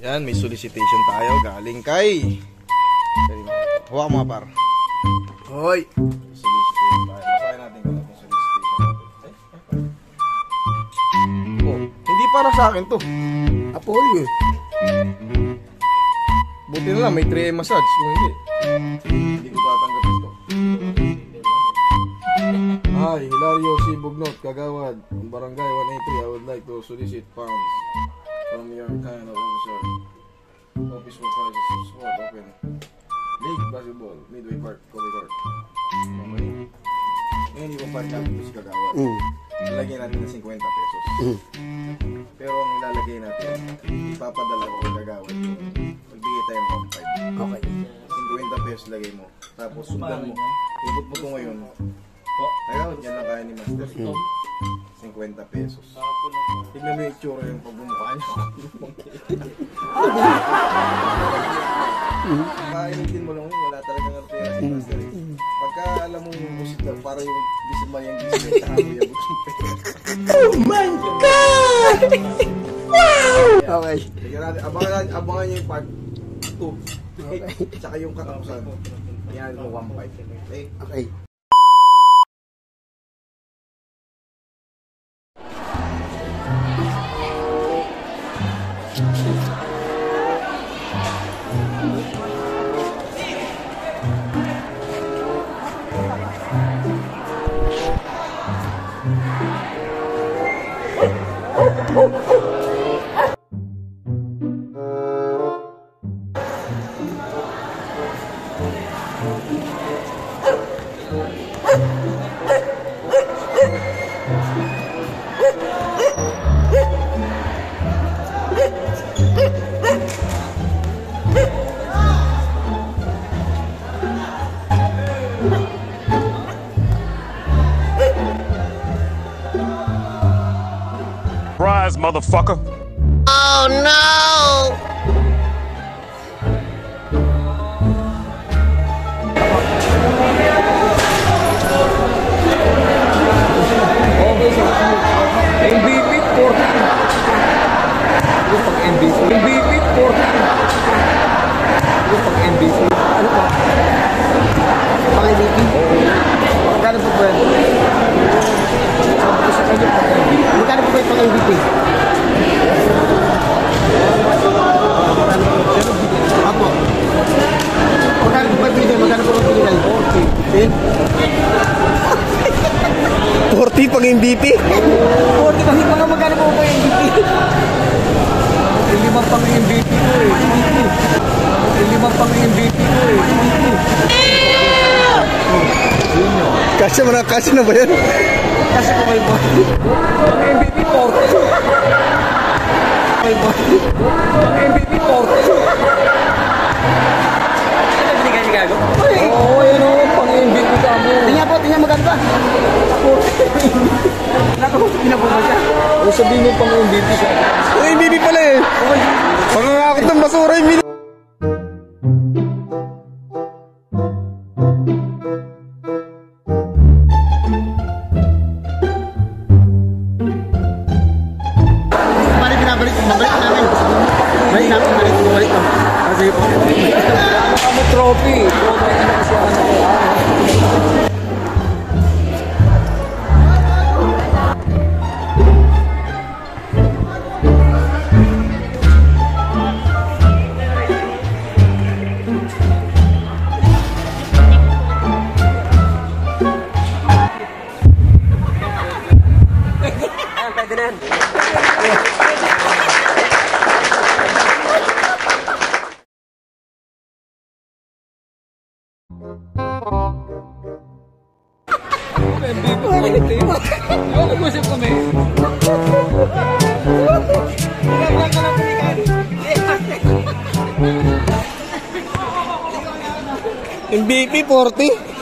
Yan, may solicitation tayo galing kay... Huwag mga par. Hoy! Solicitation tayo. Basahin natin kung ano yung solicitation. Oh, hindi para sa akin to. Apollo eh. Buti na lang, may 3 massage. Kung hindi ko tatanggap ito. Hi, Hilario C. Bugnot, Kagawad, Barangay 183. I would like to solicit funds from your kind of officer. Office for prizes of sport open. League basketball, Midway Park, Kobe Court. Okay. Ngayon i-compare natin ito si Kagawad. Lalagyan natin ng 50 pesos. Pero ang ilalagay natin, ipapadala ko kay Kagawad. Magbigay tayo ng 1.5. Okay. 50 pesos lagay mo. Tapos sundan mo. Ibot mo ito ngayon. Kagawad, yan lang kaya ni Master. 50 pesos. Tignan mo yung itsura yung pagbumukha niya. Kainitin mo lang yun, wala talagang pera si Master. Pagka alam mo yung busit lang, para yung bisma yung bisma, saka mo yung busit. Oh my God! Wow! Okay. Abangan nyo yung part 2. Tsaka yung katapusan. Yan mo 1.5. Okay? Okay. Surprise, motherfucker. Oh no! MVP 40. Ano pang MVP? MVP 40. Ano pang MVP? Ano pa? Pang MVP? Magkano po ba? Sabi ko sa kanya pang MVP. Magkano po ba yung pang MVP? Apo. Magkano po ba yung binigay? Magkano po ba yung binigay? 40 pang MVP? 40 kasi mga magkano po ba yung MVP? Limang pang MVP ko eh. Limang pang MVP ko eh. Kasi na ba yan? Kasi ko may body. Pang MVP 40. May body. Pang MVP 40. Ano binigay ni Gago? Oo, yun o. Pang MVP ka mo. Tingnan mo maganda. Nakakusap na po ba siya? O sabihin mo pang MVP siya. Oh, MVP pala eh. Pangangakot ng basura yung MVP. Mabalik namin. Balik na. Kasi po. Ano trophy? Trophy na kasi ano. Nag-usap kami. MVP 40?